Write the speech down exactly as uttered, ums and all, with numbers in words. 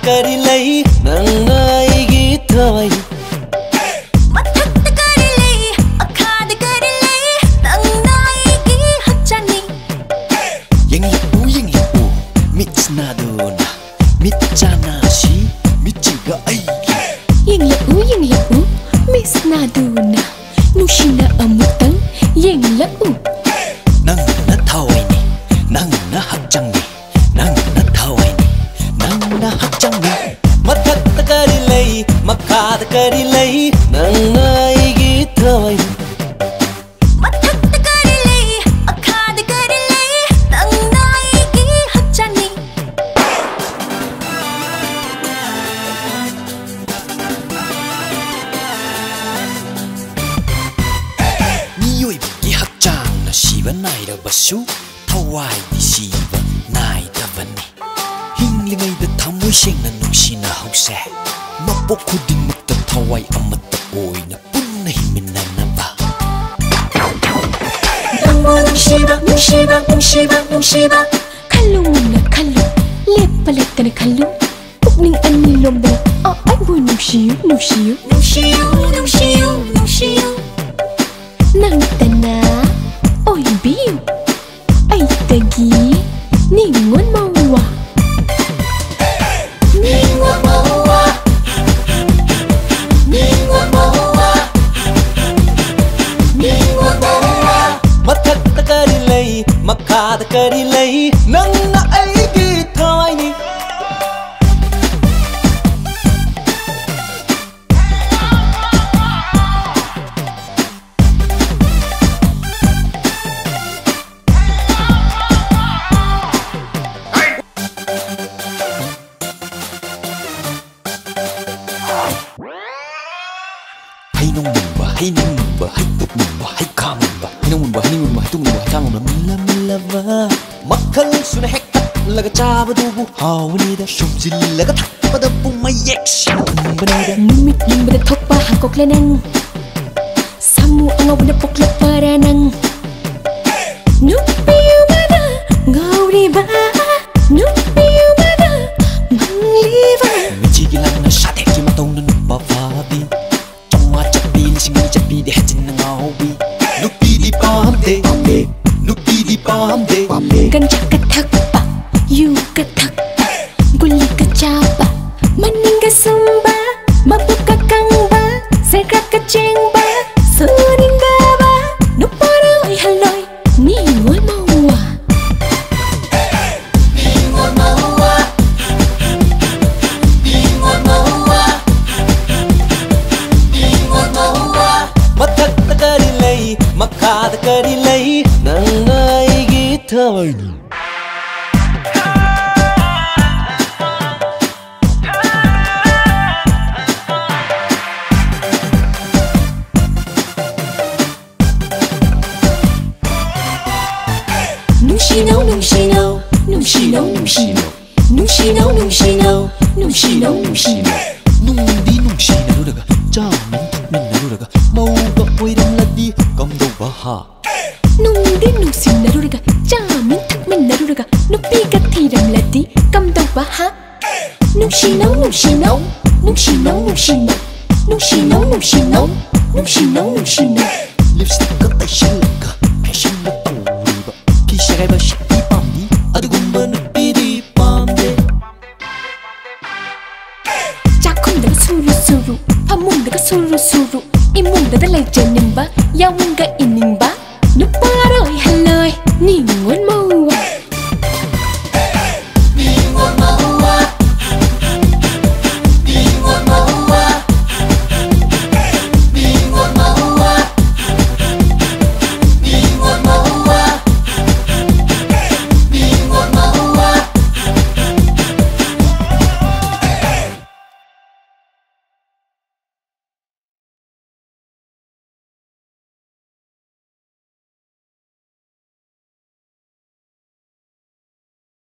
kari lay nang aigi thawai mathakta kari lay akhada kari lay nang aigi hachani yang yapu yang yapu mitna dona mitjana si mitchiga aigi yang yapu yang yapu misna dona nushina amutang yang lau nang na thawai ni nang na hakjang ni nang na thawai ni nang na hakjang ni mathakta kari lay makhada kari lay nang aigi thawai mathakta kari lay akhada kari lay nang aigi hachani miyoibagi hakjangna siba nairabasu thawai di siba naidabani hinglingayda thamoy sengna nungsina hause mapok khudingmakta thawai amata oina punna himinanaba nangmo nungsiba nungsiba nungsiba nungsiba kallu muna kallu lepa lettana kallu pukning anilomda oh ay boy nungsiyo nungsiyo nungsiyo nungsiyo nungsiyo nang tana oy biyo ay tagi ningon mawa ningon mawa ningon mawa ningon mawa mathakta kari lay makhada kari lay nang na aigi thawai ni Hainong mumba, hainong mumba, haipuk mumba, haikang mumba, hainong mumba, hainong mumba, haitung mumba, haikang mumba, mila mila va. Makal suna hekta, laga chaba dubu, hawani da shumjil laga thakpada pumayek sina umbanida. Numit limbada thokpa hangkok lenang, samu angawna pokla paranang. Nupiu mada gauri ba, nupiu mada mangliva. Michigilang na shate ki matong na nupavabi. Singi chapi di hajin na ngaubi nupi di pamde nupi di pamde Ganja ka thakpa, you ka thakpa, guli ka chapa, maning ka sumba, mabuka kangba, sekra ka chengba, suninga ba, nupara ay haloy, ningon mawa, ningon mawa, ningon mawa, ningon mawa. mathakta kari lay makhada kari lay nang aigi thawai Nushino, nushino, nushino, nushino, nushino, nushino, nushino, nushino. nungdi nungsina ruraga jamin thakminna ruraga mauba oiramladi kamdauba ha Nungdi nungsin naruraga, jamin thakmin naruraga, nupiga thiramladi, kamdauba ha. Nungshino, nungshino, nungshino, nungshino, nungshino, nungshino, nungshino, nungshino. lipstick ka taishalaka fashion na tawriba kishagai ba